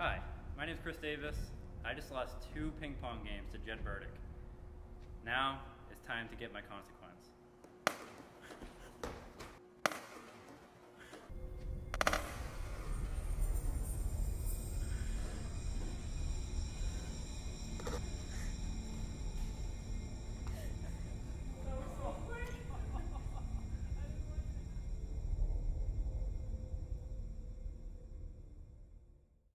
Hi, my name is Chris Davis. I just lost 2 ping pong games to Jed Burdick. Now it's time to get my consequence.